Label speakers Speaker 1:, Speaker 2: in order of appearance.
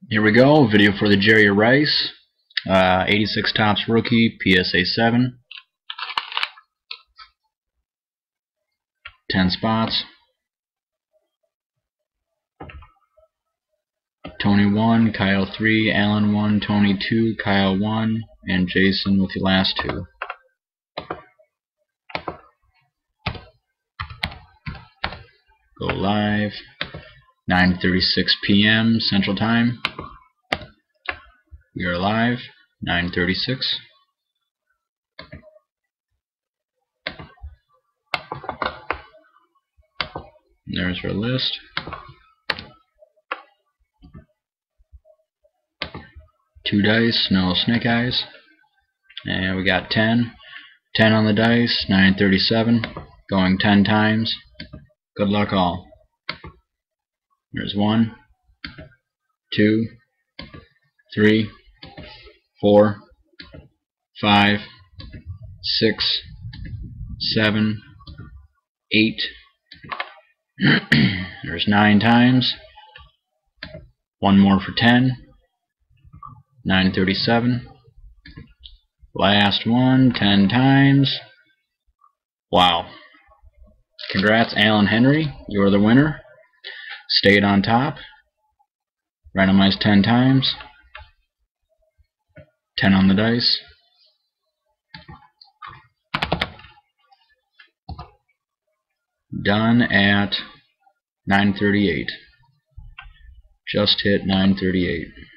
Speaker 1: Here we go, video for the Jerry Rice, 86 Topps rookie, PSA 7, 10 spots, Tony 1, Kyle 3, Alan 1, Tony 2, Kyle 1, and Jason with the last two. Go live, 9:36 p.m. Central Time. We are live, 9:36. There's our list. Two dice, no snake eyes. And we got 10. 10 on the dice, 9:37. Going 10 times. Good luck all. There's 1, 2, 3, 4, 5, 6, 7, 8. There's 9 times. One more for 10. 9:37. Last one, 10 times. Wow. Congrats, Alan Henry. You are the winner. Stayed on top. Randomized 10 times. 10 on the dice. Done at 9:38. Just hit 9:38.